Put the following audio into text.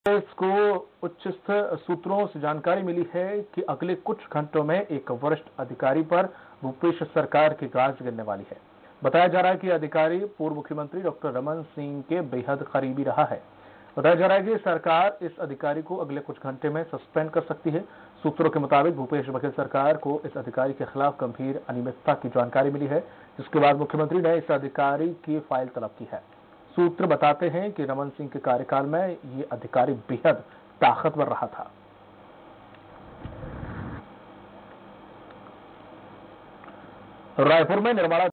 कांग्रेस को उच्चस्थ सूत्रों से जानकारी मिली है कि अगले कुछ घंटों में एक वरिष्ठ अधिकारी पर भूपेश सरकार की गाज गिरने वाली है। बताया जा रहा है कि अधिकारी पूर्व मुख्यमंत्री डॉक्टर रमन सिंह के बेहद करीबी रहा है। बताया जा रहा है कि सरकार इस अधिकारी को अगले कुछ घंटे में सस्पेंड कर सकती है। सूत्रों के मुताबिक भूपेश बघेल सरकार को इस अधिकारी के खिलाफ गंभीर अनियमितता की जानकारी मिली है, जिसके बाद मुख्यमंत्री ने इस अधिकारी की फाइल तलब की है। सूत्र बताते हैं कि रमन सिंह के कार्यकाल में ये अधिकारी बेहद ताकतवर रहा था। रायपुर में निर्माणा